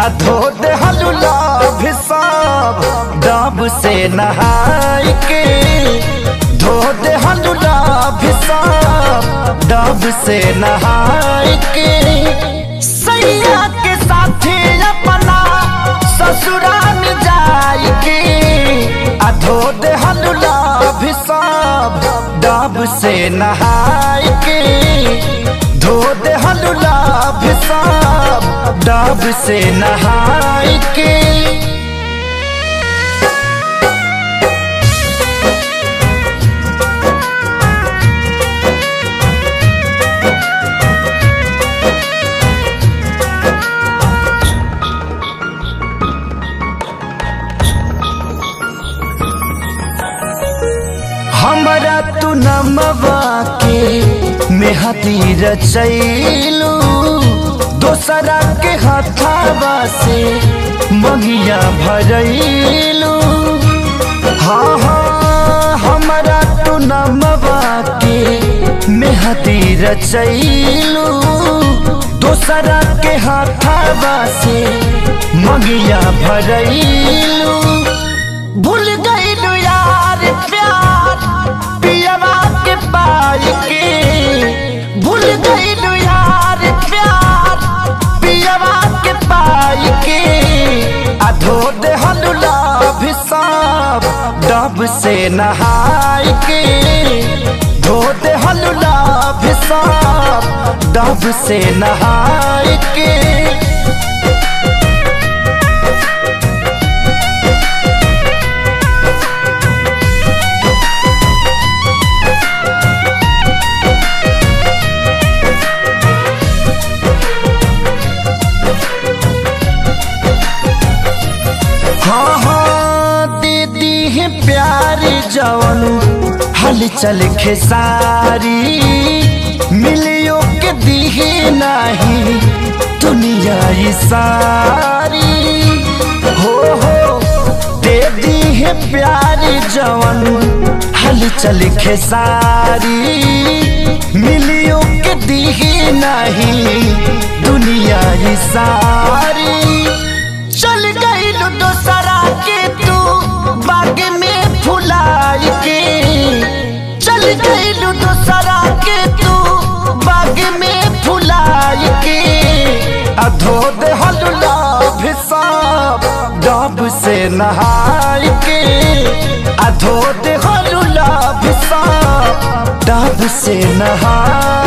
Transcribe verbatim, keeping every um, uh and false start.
अधो दे हलुला भिसाब डब से नहाय के, धो दे हलुला भिसाब डब से नहाय के। सैया के साथे अपना ससुराल जाय के, अधो दे हलुला भिसाब डब से नहाय के, धो दे हलुला भिसाब डब से नहाय के। हमरा तू नमवा के मेहदी रचैलू, दोसरा के हाथावा से मंगिया भरैलू। हाँ हाँ हमरा तू नमवा के मेहदी रचैलू, दोसरा के हाथावा से मंगिया भरैलू। भूल गईलू यार प्यार पियवा के पाई के, भूल गईलू यार प्यार पियवा के पाई के। अधो दे हलुला भिसाब डब से नहाय के, धो दे हलुला भिसाब डब से नहाय के। हाँ हाँ दीदी है प्यार जवन हलचल खेसारी, मिलियो के दीहे नहीं दुनिया सारी। हो हो दे दी है प्यार जवन हलचल खेसारी, मिलियो के दीहे नहीं दुनिया सारी। चल गई दोसरा के तू बाग में फुलाई के, चल गई दोसरा के तू बाग में फुलाई के। अधो दे हलुला भिसाब डब से नहाय के, अधो दे हलुला भिसाब डब से नहाय